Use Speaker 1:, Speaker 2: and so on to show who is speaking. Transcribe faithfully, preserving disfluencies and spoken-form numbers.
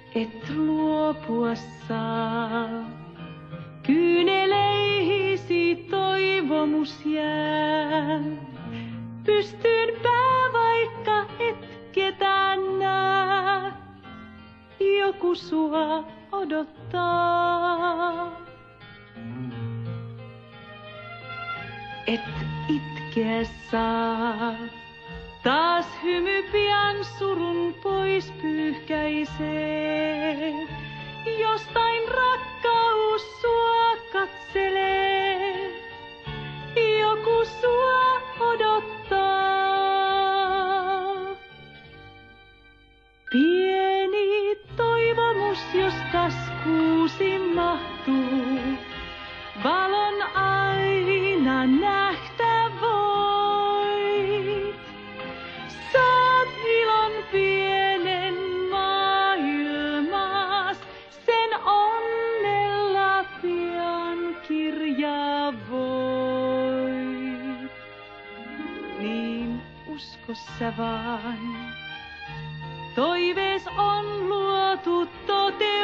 Speaker 1: et luopua saa. Kyyneleihisi toivomus jää. Pystyynpä vaikka et ketään näe. Joku sua odottaa. Et itkeä saa. Taas hymy pian surun pois pyyhkäisee. Jostain rakkaus sua katselee. Joku sua odottaa. Pieni toivomus, jos taskuusi mahtuu. Valon aina nähtä voit. Saat ilon pienen maailmas, sen onnella pian kirjaa voit. Niin usko sä vaan, toivees on luotu toteen.